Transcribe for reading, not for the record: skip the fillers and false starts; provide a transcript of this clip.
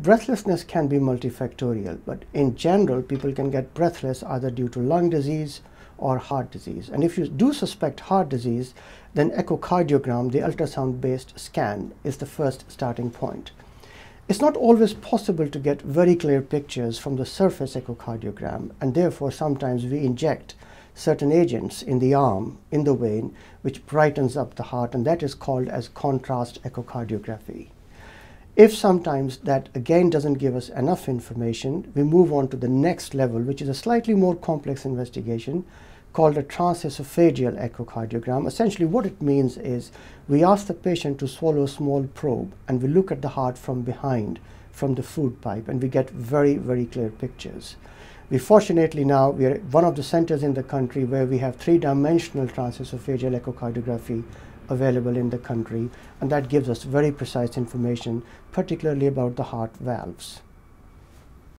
breathlessness can be multifactorial, but in general, people can get breathless either due to lung disease or heart disease. And if you do suspect heart disease, then echocardiogram, the ultrasound-based scan, is the first starting point. It's not always possible to get very clear pictures from the surface echocardiogram, and therefore sometimes we inject certain agents in the arm, in the vein, which brightens up the heart, and that is called as contrast echocardiography. If sometimes that again doesn't give us enough information, we move on to the next level, which is a slightly more complex investigation called a transesophageal echocardiogram. Essentially what it means is we ask the patient to swallow a small probe, and we look at the heart from behind, from the food pipe, and we get very, very clear pictures. We fortunately now, we are one of the centers in the country where we have three-dimensional transesophageal echocardiography available in the country, and that gives us very precise information, particularly about the heart valves.